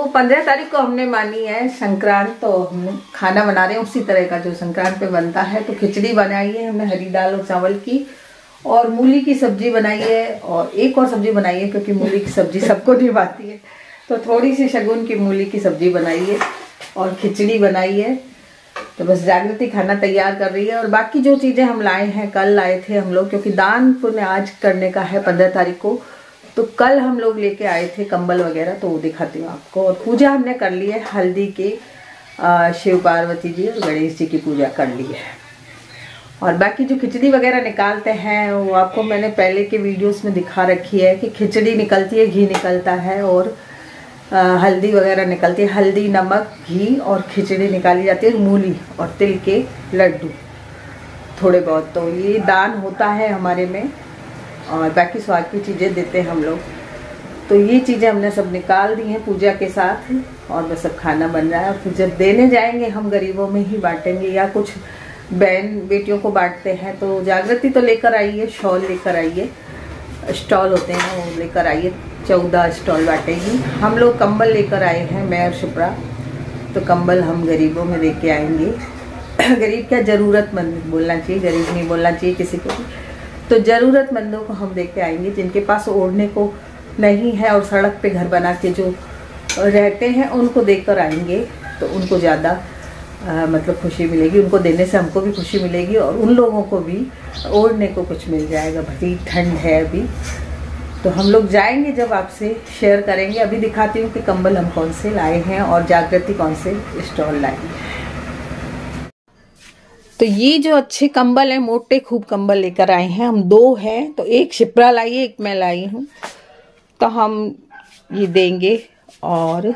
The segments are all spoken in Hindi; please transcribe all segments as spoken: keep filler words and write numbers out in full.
पंद्रह तारीख को हमने मानी है संक्रांत, तो हम खाना बना रहे हैं उसी तरह का जो संक्रांत पे बनता है। तो खिचड़ी बनाई है हमने हरी दाल और चावल की, और मूली की सब्जी बनाई है, और एक और सब्जी बनाई है क्योंकि मूली की सब्जी सबको नहीं आती है, तो थोड़ी सी शगुन की मूली की सब्जी बनाई है और खिचड़ी बनाई है। तो बस जागृति खाना तैयार कर रही है। और बाकी जो चीज़ें हम लाए हैं, कल लाए थे हम लोग, क्योंकि दान पुण्य आज करने का है पंद्रह तारीख को, तो कल हम लोग लेके आए थे कंबल वगैरह, तो वो दिखाती हूँ आपको। और पूजा हमने कर ली है, हल्दी के शिव पार्वती जी और गणेश जी की पूजा कर ली है। और बाकी जो खिचड़ी वगैरह निकालते हैं वो आपको मैंने पहले के वीडियोस में दिखा रखी है कि खिचड़ी निकलती है, घी निकलता है और आ, हल्दी वगैरह निकलती है। हल्दी, नमक, घी और खिचड़ी निकाली जाती है, मूली और तिल के लड्डू थोड़े बहुत। तो ये दान होता है हमारे में, और बाकी स्वाद की चीज़ें देते हैं हम लोग। तो ये चीज़ें हमने सब निकाल दी हैं पूजा के साथ, और बस सब खाना बन रहा है। और फिर जब देने जाएंगे हम गरीबों में ही बांटेंगे, या कुछ बहन बेटियों को बांटते हैं। तो जागृति तो लेकर आई है, शॉल लेकर आई है, स्टॉल होते हैं वो लेकर आई है, चौदह स्टॉल बांटेगी। हम लोग कंबल लेकर आए हैं, मैं और शिप्रा, तो कंबल हम गरीबों में दे के आएंगे। गरीब क्या, ज़रूरतमंद बोलना चाहिए, गरीब नहीं बोलना चाहिए किसी को भी। तो ज़रूरतमंदों को हम दे के आएंगे, जिनके पास ओढ़ने को नहीं है और सड़क पे घर बना के जो रहते हैं उनको देकर आएंगे। तो उनको ज़्यादा मतलब खुशी मिलेगी, उनको देने से हमको भी खुशी मिलेगी, और उन लोगों को भी ओढ़ने को कुछ मिल जाएगा। भरी ठंड है अभी, तो हम लोग जाएंगे जब आपसे शेयर करेंगे। अभी दिखाती हूँ कि कंबल हम कौन से लाए हैं और जागृति कौन से स्टॉल लाई है। तो ये जो अच्छे कंबल हैं, मोटे खूब कंबल लेकर आए हैं हम, दो हैं। तो एक शिप्रा लाई है, एक मैं लाई हूँ। तो हम ये देंगे। और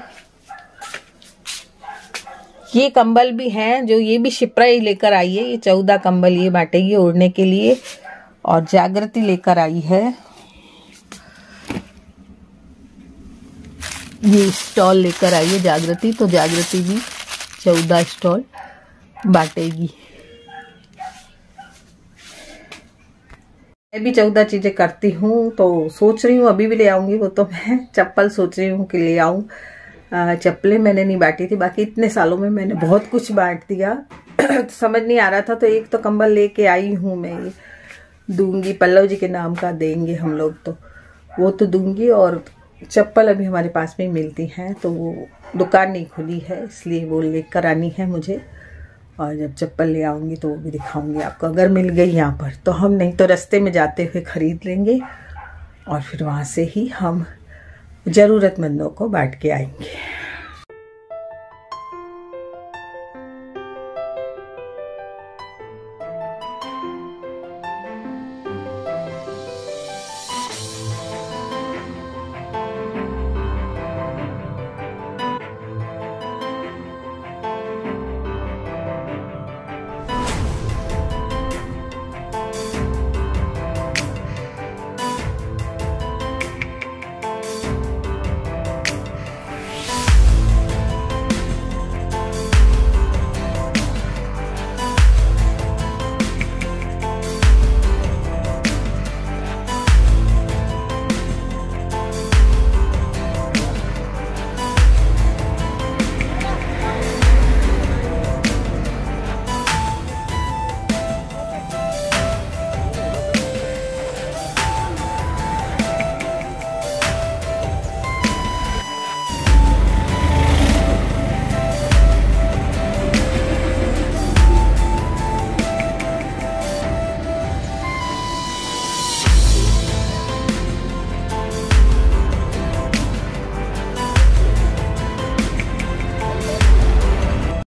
ये कंबल भी हैं जो ये भी शिप्रा ही लेकर आई है। ये चौदह कंबल ये बांटेगी ओढ़ने के लिए, और जागृति लेकर आई है ये स्टॉल लेकर आई है जागृति। तो जागृति भी चौदह स्टॉल बांटेगी। मैं भी चौदह चीजें करती हूँ, तो सोच रही हूँ अभी भी ले आऊंगी। वो तो मैं चप्पल सोच रही हूँ कि ले आऊं। चप्पलें मैंने नहीं बांटी थी, बाकी इतने सालों में मैंने बहुत कुछ बांट दिया। तो समझ नहीं आ रहा था, तो एक तो कंबल लेके आई हूँ मैं, ये दूंगी। पल्लव जी के नाम का देंगे हम लोग, तो वो तो दूंगी। और चप्पल अभी हमारे पास में मिलती हैं, तो वो दुकान नहीं खुली है, इसलिए वो लेकर आनी है मुझे। और जब चप्पल ले आऊँगी तो वो भी दिखाऊंगी आपको, अगर मिल गई यहाँ पर तो हम, नहीं तो रास्ते में जाते हुए ख़रीद लेंगे, और फिर वहाँ से ही हम ज़रूरतमंदों को बांट के आएंगे।